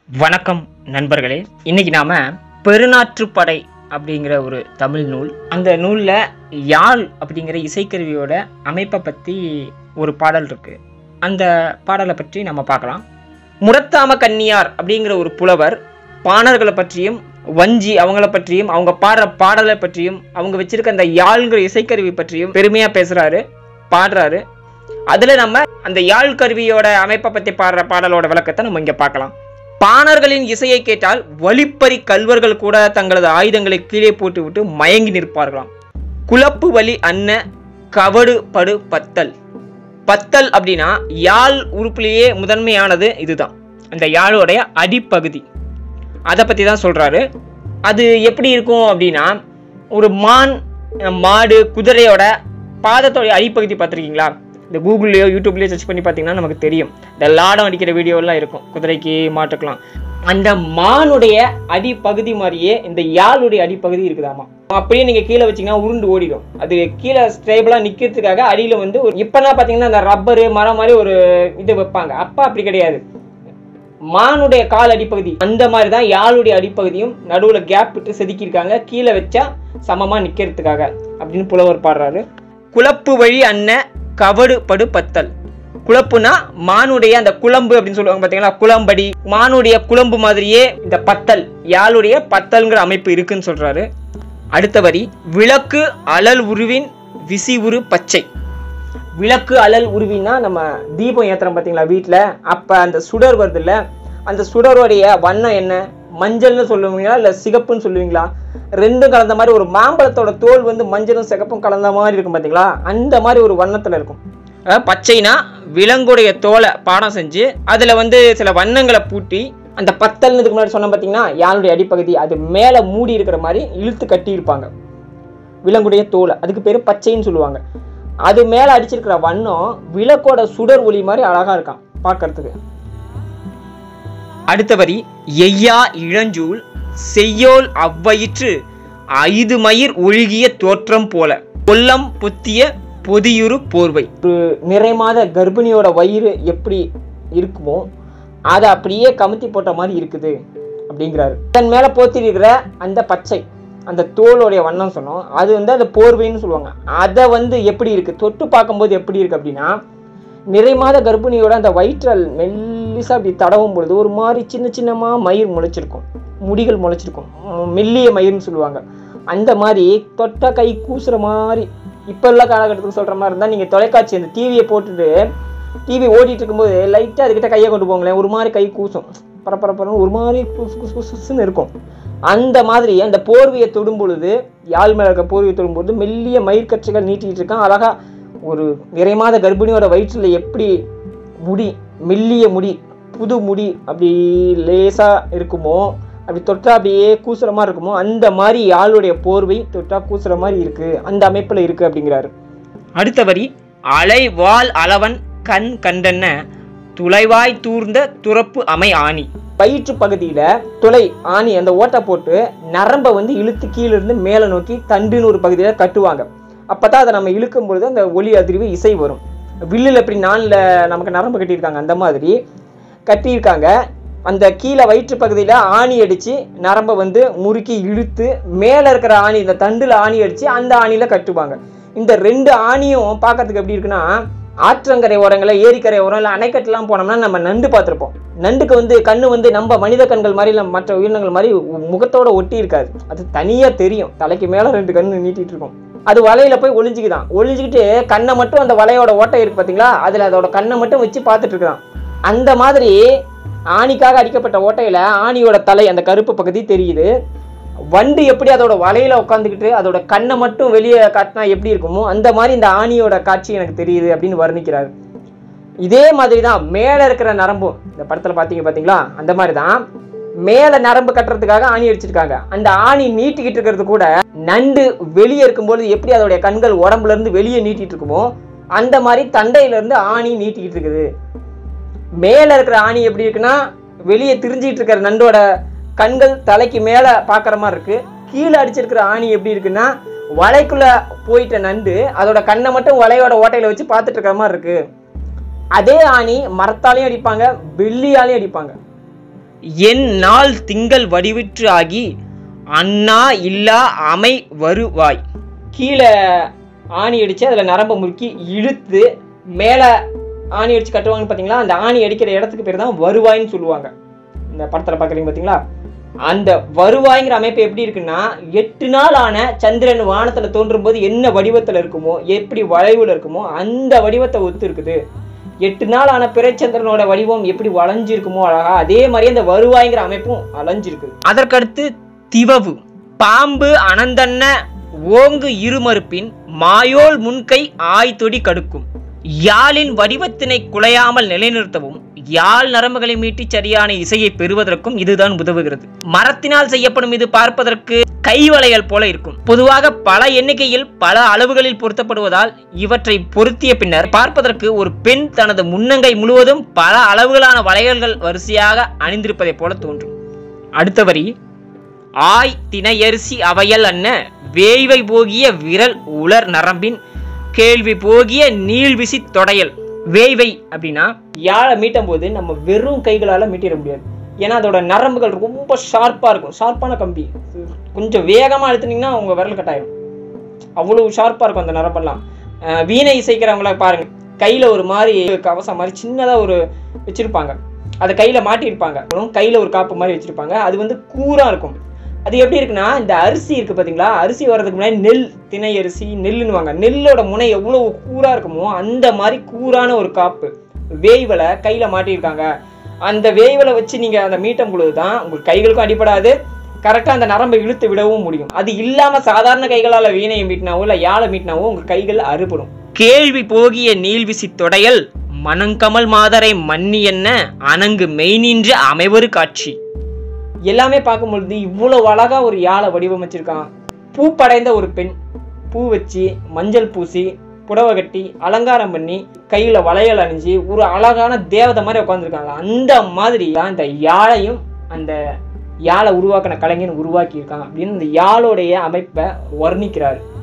வணக்கம் நண்பர்களே. இன்னைக்கு நாம பெருநாற்றுப்படை அப்படிங்கிற ஒரு தமிழ் நூல், அந்த நூல்ல யாழ் அப்படிங்கிற இசைக்கருவியோட அமைப்பை பத்தி ஒரு பாடல் இருக்கு. அந்த பாடலை பற்றி நம்ம பார்க்கலாம். முரத்தாம கன்னியார் அப்படிங்கிற ஒரு புலவர் பாணர்களை பற்றியும் வஞ்சி அவங்கள பற்றியும் அவங்க பாடுற பாடலை பற்றியும் அவங்க வச்சிருக்க அந்த யாழ்ங்கிற இசைக்கருவி பற்றியும் பெருமையா பேசுறாரு, பாடுறாரு. அதுல நம்ம அந்த யாழ் கருவியோட அமைப்பை பத்தி பாடுற பாடலோட விளக்கத்தை நம்ம இங்க பார்க்கலாம். பாணர்களின் இசையை கேட்டால் வழிப்பறி கல்வர்கள் கூட தங்களது ஆயுதங்களை கீழே போட்டு விட்டு மயங்கி நிற்பார்களாம். குலப்பு வலி அன்ன கவடு படு பத்தல். பத்தல் அப்படின்னா யாழ் உறுப்புலேயே முதன்மையானது இதுதான், அந்த யாழோடைய அடிப்பகுதி. அதை பத்தி தான் சொல்றாரு. அது எப்படி இருக்கும் அப்படின்னா, ஒரு மான், மாடு, குதிரையோட பாதத்தோடைய அடிப்பகுதி பார்த்துருக்கீங்களா? இந்த கூகுள்லேயோ யூடியூப்லேயோ சர்ச் பண்ணி பார்த்தீங்கன்னா நமக்கு தெரியும். இந்த லாடம் அடிக்கிற வீடியோலாம் இருக்கும், குதிரைக்கு மாட்டுக்கலாம். அந்த மானுடைய அடிப்பகுதி மாதிரியே இந்த யாழுடைய அடிப்பகுதி இருக்குதாமா. அப்படியே நீங்க கீழே வச்சீங்கன்னா உருண்டு ஓடிடும். அது கீழே ஸ்டேபிளா நிக்கிறதுக்காக அடியில வந்து ஒரு இப்பெல்லாம் பார்த்தீங்கன்னா அந்த ரப்பரு மரம் மாதிரி ஒரு இது வைப்பாங்க. அப்ப அப்படி கிடையாது, மானுடைய கால் அடிப்பகுதி அந்த மாதிரி தான் யாழுடைய அடிப்பகுதியும் நடுவுல கேப் விட்டு செதுக்கியிருக்காங்க, கீழே வச்சா சமமா நிக்கிறதுக்காக அப்படின்னு புலவர் பாடுறாரு. குலப்பு வழி அன்ன கவடு படு பத்தல். குழப்புனா மானுடைய அந்த குழம்பு அப்படின்னு சொல்லுவாங்க பாத்தீங்களா, குளம்படி. மானுடைய குழம்பு மாதிரியே இந்த பத்தல், யாழுடைய பத்தல்ங்கிற அமைப்பு இருக்குன்னு சொல்றாரு. அடுத்த வரி, விளக்கு அழல் உருவின் விசி உரு பச்சை. விளக்கு அழல் உருவின்னா நம்ம தீபம் ஏத்துறோம் பாத்தீங்களா வீட்டுல, அப்ப அந்த சுடர் வருது இல்ல, அந்த சுடருடைய வண்ணம் என்ன, மஞ்சள்னு சொல்லுவீங்களா இல்ல சிகப்புன்னு சொல்லுவீங்களா? ரெண்டும் கலந்த மாதிரி, ஒரு மாம்பழத்தோட தோல் வந்து மஞ்சளும் சிகப்பும் கலந்த மாதிரி இருக்கும் பாத்தீங்களா, அந்த மாதிரி ஒரு வண்ணத்துல இருக்கும். பச்சைனா விலங்குடைய தோலை பாடம் செஞ்சு அதுல வந்து சில வண்ணங்களை பூட்டி, அந்த பத்தல்னு இதுக்கு முன்னாடி சொன்ன பாத்தீங்கன்னா யாழுடைய அடிப்பகுதி அது மேல மூடி இருக்கிற மாதிரி இழுத்து கட்டி இருப்பாங்க விலங்குடைய தோலை, அதுக்கு பேரு பச்சைன்னு சொல்லுவாங்க. அது மேல அடிச்சிருக்கிற வண்ணம் விளக்கோட சுடர் ஒளி மாதிரி அழகா இருக்கான் பார்க்கறதுக்கு. அடுத்த வரி, எய்யா இளஞ்சூல் செய்யோல் அவ்வயிற்று ஐது மயிர் ஒழுகிய தோற்றம் போல கொல்லம் பொத்திய பொதியுறு போர்வை. ஒரு நிறைமாத கர்ப்பிணியோட வயிறு எப்படி இருக்குமோ அதை அப்படியே கமுத்தி போட்ட மாதிரி இருக்குது அப்படிங்கிறாரு. தன் மேல போத்தி இருக்கிற அந்த பச்சை, அந்த தோளுடைய வண்ணம் சொன்னோம், அது வந்து அந்த போர்வைன்னு சொல்லுவாங்க. அதை வந்து எப்படி இருக்கு, தொட்டு பார்க்கும்போது எப்படி இருக்கு அப்படின்னா, நிறைமாத கர்ப்பிணியோட அந்த வயிற்றல் மெல்லிசா அப்படி தடவும் பொழுது ஒரு மாதிரி சின்ன சின்னமா மயிர் முளைச்சிருக்கும், முடிகள் முளைச்சிருக்கும், மெல்லிய மயிர்னு சொல்லுவாங்க. அந்த மாதிரி தொட்ட கை கூசுற மாதிரி இப்ப உள்ள காலகட்டத்துக்கு சொல்ற மாதிரி இருந்தா, நீங்க தொலைக்காட்சி அந்த டிவியை போட்டுட்டு டிவி ஓடிட்டு இருக்கும்போது லைட்டா அதுக்கிட்ட கையை கொண்டு போங்களேன், ஒரு மாதிரி கை கூசும், பரபரப்பரன்னு ஒரு மாதிரி குசுன்னு இருக்கும். அந்த மாதிரி அந்த போர்வையை தொடும் பொழுது, யாழ் மேல இருக்க போர்வையை தொடும் பொழுது மெல்லிய மயிர்கற்றுகள் நீட்டிட்டு இருக்கான் அழகா. ஒரு நிறைமாத கர்ப்பிணியோட வயிற்றுல எப்படி முடி, மெல்லிய முடி, புது முடி அப்படி லேசா இருக்குமோ, அப்படி தொட்டா அப்படியே கூசுற மாதிரி இருக்குமோ, அந்த மாதிரி யாழுடைய போர்வை தொட்டா கூசுற மாதிரி இருக்கு, அந்த அமைப்புல இருக்கு அப்படிங்கிறாரு. அடுத்த வரி, அலை வால் அளவன் கண் கண்டன துளைவாய் தூர்ந்த துறப்பு அமை ஆணி. வயிற்று பகுதியில துளை ஆணி அந்த ஓட்டை போட்டு நரம்பை வந்து இழுத்து கீழே இருந்து மேல நோக்கி தண்டுன்னு ஒரு பகுதியில கட்டுவாங்க. அப்பதான் அதை நம்ம இழுக்கும் பொழுது அந்த ஒலி அதிர்வு இசை வரும். வில்லுல எப்படி நான்ல நமக்கு நரம்பு கட்டியிருக்காங்க அந்த மாதிரி கட்டியிருக்காங்க. அந்த கீழே வயிற்று பகுதியில ஆணி அடிச்சு நரம்பை வந்து முறுக்கி இழுத்து மேல இருக்கிற ஆணி, இந்த தண்டுல ஆணி அடிச்சு அந்த ஆணியில கட்டுவாங்க. இந்த ரெண்டு ஆணியும் பார்க்கறதுக்கு எப்படி இருக்குன்னா, ஆற்றங்கரை ஓரங்கள, ஏரிக்கரை ஓரம் இல்லை அணைக்கட்டுலாம் போனோம்னா நம்ம நண்டு பார்த்துருப்போம். நண்டுக்கு வந்து கண்ணு வந்து நம்ம மனித கண்கள் மாதிரி இல்லை மற்ற உயிரினங்கள் மாதிரி முகத்தோட ஒட்டி இருக்காது, அது தனியா தெரியும். தலைக்கு மேல ரெண்டு கண்ணு நீட்டிட்டு இருக்கும். அது வலையில போய் ஒளிஞ்சுக்குதான், ஒளிஞ்சுக்கிட்டு கண்ணை மட்டும் அந்த வலையோட ஓட்டை இருக்கு பாத்தீங்களா, அதுல அதோட கண்ணை மட்டும் வச்சு பார்த்துட்டு இருக்கான். அந்த மாதிரி ஆணிக்காக அடிக்கப்பட்ட ஓட்டையில ஆணியோட தலை அந்த கருப்பு பகுதி தெரியுது. வண்டு எப்படி அதோட வலையில உட்காந்துக்கிட்டு அதோட கண்ணை மட்டும் வெளியே காட்டினா எப்படி இருக்குமோ, அந்த மாதிரி இந்த ஆணியோட காட்சி எனக்கு தெரியுது அப்படின்னு வர்ணிக்கிறாரு. இதே மாதிரி தான் மேல இருக்கிற நரம்பும், இந்த படத்துல பாத்தீங்களா, அந்த மாதிரிதான் மேல நரம்பு கட்டுறதுக்காக ஆணி அடிச்சிருக்காங்க. அந்த ஆணி நீட்டிக்கிட்டு இருக்கிறது கூட நண்டு வெளியே இருக்கும்போது எப்படி அதோடைய கண்கள் உடம்புல இருந்து வெளியே நீட்டிட்டு இருக்குமோ, அந்த மாதிரி தண்டையில இருந்து ஆணி நீட்டிக்கிட்டு இருக்குது. மேல இருக்கிற ஆணி எப்படி இருக்குன்னா, வெளியே திரிஞ்சிட்டு இருக்கிற நண்டோட கண்கள் தலைக்கு மேல பாக்குற மாதிரி இருக்கு. கீழே அடிச்சிருக்கிற ஆணி எப்படி இருக்குன்னா, வலைக்குள்ள போயிட்ட நண்டு அதோட கண்ணை மட்டும் வலையோட ஓட்டையில வச்சு பார்த்துட்டு இருக்கிற மாதிரி இருக்கு. அதே ஆணி மரத்தாலையும் அடிப்பாங்க, வெள்ளியாலையும் அடிப்பாங்க. என் நாள் திங்கள் வடிவிற்று ஆகி அண்ணா இல்லா அமை வருவாய். கீழே ஆணி அடித்து அதில் நரம்பை முறுக்கி இழுத்து மேலே ஆணி அடித்து கட்டுவாங்கன்னு பார்த்தீங்களா, அந்த ஆணி அடிக்கிற இடத்துக்கு பேர் தான் வருவாய்ன்னு சொல்லுவாங்க. இந்த படத்தில் பார்க்குறீங்க பார்த்தீங்களா, அந்த வருவாய்ங்கிற அமைப்பு எப்படி இருக்குன்னா, 8 நாள் ஆன சந்திரன் வானத்தில் தோன்றும் போது என்ன வடிவத்தில் இருக்குமோ, எப்படி வளைவில் இருக்குமோ அந்த வடிவத்தை ஒத்து இருக்குது. 8 நாள் ஆன பிறைச்சந்திரனோட வடிவம் எப்படி வளைஞ்சிருக்குமோ அழகா, அதே மாதிரி அந்த வருவாய்ங்கிற அமைப்பும் அலைஞ்சிருக்கு. அதற்கடுத்து திவவு. பாம்பு அனந்தன்ன ஓங்கு இருமறுப்பின் மாயோல் முன்கை ஆய்தொடி கடுக்கும். யாழின் வடிவத்தினை குலையாமல் நிலைநிறுத்தவும் யாழ் நரம்புகளை மீட்டி சரியான இசையை பெறுவதற்கும் இதுதான் உதவுகிறது. மரத்தினால் செய்யப்படும் இது பார்ப்பதற்கு கைவளையல் போல இருக்கும். பொதுவாக பல எண்ணிக்கையில் பல அளவுகளில் பொருத்தப்படுவதால் இவற்றை பொருத்திய பின்னர் பார்ப்பதற்கு ஒரு பெண் தனது முன்னங்கை முழுவதும் பல அளவுகளான வளையல்கள் வரிசையாக அணிந்திருப்பதை போல தோன்றும். அடுத்த வரி, ஆய் திணையரிசி அவையல் அன்ன வேய்வை போகிய விரல் உலர் நரம்பின் கேள்வி போகிய நீள்விசி தொடையல். வேய்வை அப்படின்னா யாழை மீட்டும் போது நம்ம வெறும் கைகளால் மீட்டிட முடியாது. ஏன்னா அதோட நரம்புகள் ரொம்ப ஷார்ப்பாக இருக்கும். ஷார்ப்பான கம்பி, கொஞ்சம் வேகமாக அழுத்தினீங்கன்னா உங்க விரல் கட்டாயம். அவ்வளவு ஷார்ப்பாக இருக்கும் அந்த நரம்பெல்லாம். வீணை இசைக்கிறவங்கள பாருங்க, கையில் ஒரு மாதிரி கவசம் மாதிரி சின்னதாக ஒரு வச்சிருப்பாங்க, அதை கையில் மாட்டியிருப்பாங்க. கையில் ஒரு காப்பு மாதிரி வச்சிருப்பாங்க. அது வந்து கூராக இருக்கும். அது எப்படி இருக்குன்னா, இந்த அரிசி இருக்கு பார்த்தீங்களா, அரிசி வர்றதுக்கு முன்னாடி நெல், திணை அரிசி, நெல்லுன்னுவாங்க. நெல்லோட முனை எவ்வளோ கூராக இருக்குமோ அந்த மாதிரி கூரான ஒரு காப்பு வேய்வலை கையில் மாட்டியிருக்காங்க. அந்த வேய்வலை வச்சு நீங்கள் அந்த மீட்டும் பொழுது தான் உங்களுக்கு கைகளுக்கும் அடிபடாது, கரெக்டாக அந்த நரம்பை இழுத்து விடவும் முடியும். அது இல்லாமல் சாதாரண கைகளால் வீணையை மீட்டினாவோ இல்லை யாழை மீட்டினாவோ உங்கள் கைகள் அறுபடும். கேள்வி போகிய நீள்விசி தொடையல் மணங்கமல் மாதரை மன்னி என்ன அணங்கு மெய் நின்று அமைவரு காட்சி. எல்லாமே பார்க்கும்பொழுது இவ்வளோ அழகா ஒரு யாழை வடிவமைச்சிருக்கான். பூ படைந்த ஒரு பெண், பூ வச்சு மஞ்சள் பூசி புடவை கட்டி அலங்காரம் பண்ணி கையில் வளையல் அணிஞ்சு ஒரு அழகான தேவதை மாதிரி உட்காந்துருக்காங்க. அந்த மாதிரி தான் இந்த யாழையும் அந்த யாழை உருவாக்கின கலைஞன் உருவாக்கி இருக்காங்க அப்படின்னு இந்த யாழோடைய அமைப்பை வர்ணிக்கிறாரு.